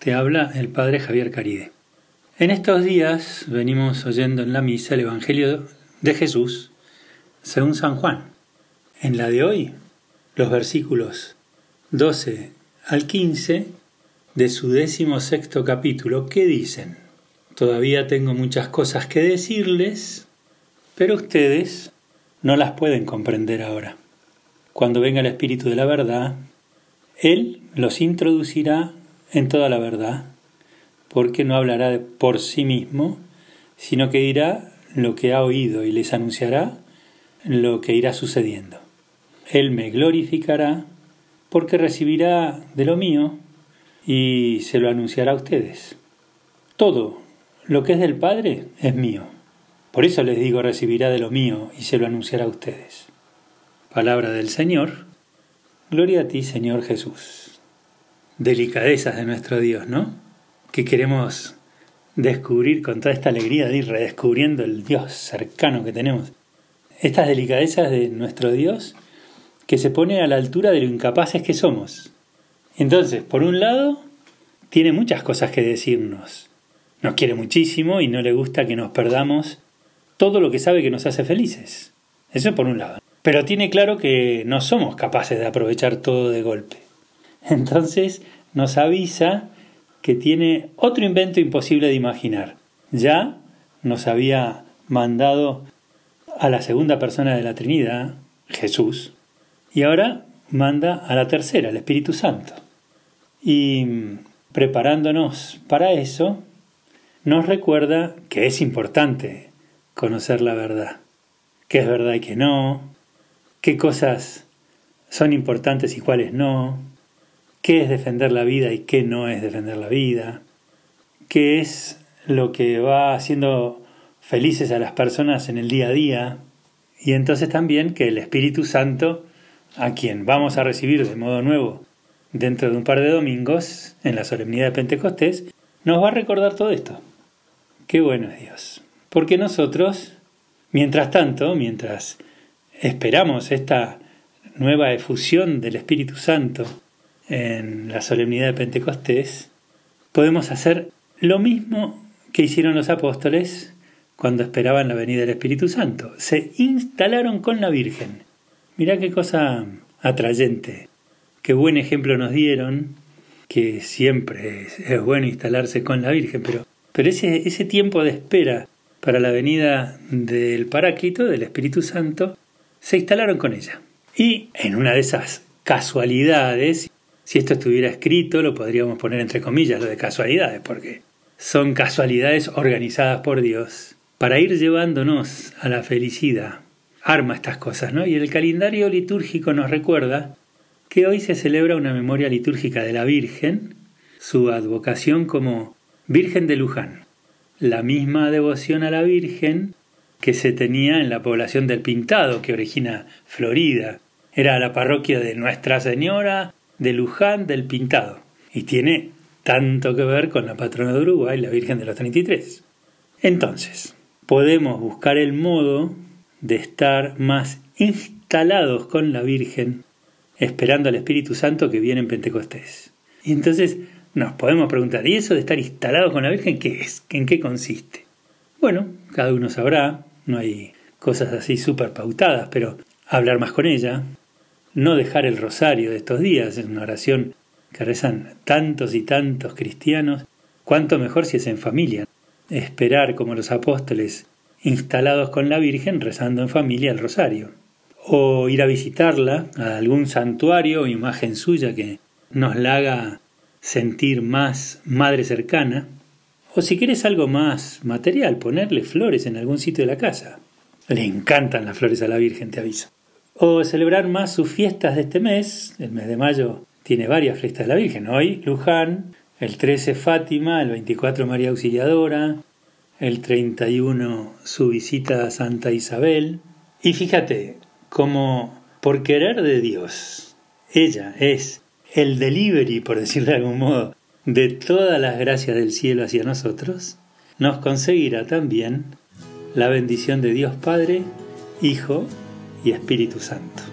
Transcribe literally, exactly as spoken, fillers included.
Te habla el Padre Javier Caride. En estos días venimos oyendo en la misa el Evangelio de Jesús según San Juan. En la de hoy, los versículos doce al quince de su décimo sexto capítulo, que dicen: Todavía tengo muchas cosas que decirles, pero ustedes no las pueden comprender ahora. Cuando venga el Espíritu de la verdad, Él los introducirá en toda la verdad, porque no hablará por sí mismo, sino que dirá lo que ha oído y les anunciará lo que irá sucediendo. Él me glorificará porque recibirá de lo mío y se lo anunciará a ustedes. Todo lo que es del Padre es mío. Por eso les digo, recibirá de lo mío y se lo anunciará a ustedes. Palabra del Señor. Gloria a ti, Señor Jesús. Delicadezas de nuestro Dios, ¿no? Que queremos descubrir con toda esta alegría de ir redescubriendo el Dios cercano que tenemos. Estas delicadezas de nuestro Dios que se pone a la altura de lo incapaces que somos. Entonces, por un lado, tiene muchas cosas que decirnos. Nos quiere muchísimo y no le gusta que nos perdamos todo lo que sabe que nos hace felices. Eso por un lado. Pero tiene claro que no somos capaces de aprovechar todo de golpe. Entonces nos avisa que tiene otro invento imposible de imaginar. Ya nos había mandado a la segunda persona de la Trinidad, Jesús, y ahora manda a la tercera, el Espíritu Santo. Y preparándonos para eso, nos recuerda que es importante conocer la verdad, qué es verdad y qué no, qué cosas son importantes y cuáles no, qué es defender la vida y qué no es defender la vida, qué es lo que va haciendo felices a las personas en el día a día, y entonces también que el Espíritu Santo, a quien vamos a recibir de modo nuevo dentro de un par de domingos, en la solemnidad de Pentecostés, nos va a recordar todo esto. Qué bueno es Dios. Porque nosotros, mientras tanto, mientras esperamos esta nueva efusión del Espíritu Santo en la solemnidad de Pentecostés, podemos hacer lo mismo que hicieron los apóstoles cuando esperaban la venida del Espíritu Santo. Se instalaron con la Virgen. Mirá qué cosa atrayente, qué buen ejemplo nos dieron, que siempre es, es bueno instalarse con la Virgen, pero, pero ese, ese tiempo de espera para la venida del Paráclito, del Espíritu Santo, se instalaron con ella. Y en una de esas casualidades, si esto estuviera escrito, lo podríamos poner entre comillas, lo de casualidades, porque son casualidades organizadas por Dios para ir llevándonos a la felicidad. Arma estas cosas, ¿no? Y el calendario litúrgico nos recuerda que hoy se celebra una memoria litúrgica de la Virgen, su advocación como Virgen de Luján. La misma devoción a la Virgen que se tenía en la población del Pintado, que origina Florida. Era la parroquia de Nuestra Señora de Luján del Pintado. Y tiene tanto que ver con la patrona de Uruguay, la Virgen de los treinta y tres. Entonces, podemos buscar el modo de estar más instalados con la Virgen, esperando al Espíritu Santo que viene en Pentecostés. Y entonces nos podemos preguntar, ¿y eso de estar instalados con la Virgen qué es? ¿En qué consiste? Bueno, cada uno sabrá, no hay cosas así súper pautadas, pero hablar más con ella, no dejar el rosario de estos días, es una oración que rezan tantos y tantos cristianos, cuánto mejor si es en familia. Esperar como los apóstoles instalados con la Virgen rezando en familia el rosario. O ir a visitarla a algún santuario o imagen suya que nos la haga sentir más madre cercana. O si quieres algo más material, ponerle flores en algún sitio de la casa. Le encantan las flores a la Virgen, te aviso. O celebrar más sus fiestas de este mes. El mes de mayo tiene varias fiestas de la Virgen. Hoy Luján, el trece Fátima, el veinticuatro María Auxiliadora, el treinta y uno su visita a Santa Isabel. Y fíjate, como por querer de Dios, ella es el delivery, por decirlo de algún modo, de todas las gracias del cielo hacia nosotros, nos conseguirá también la bendición de Dios Padre, Hijo y Espíritu Santo.